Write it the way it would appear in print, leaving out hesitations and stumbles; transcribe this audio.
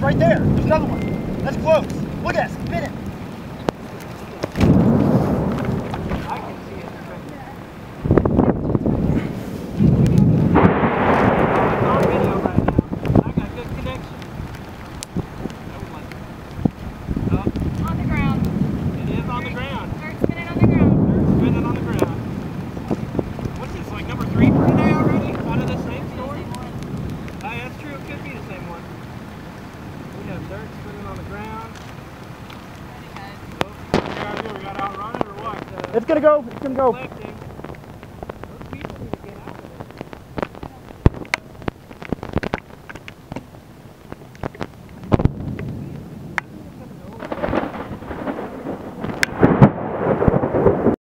right there. There's another one. That's close. Look at it. Spin it. I can see it. It's on video right now. I got good connection. On the ground. It is on the ground. Start spinning on the ground. Spinning on the ground. What's this, like number 3 for today already? Out of the same story? Oh, yeah, that's true. It could be the same one. We have dirt spinning on the ground. Oh, we got to outrun it or what? It's gonna go. It's gonna go. Collecting.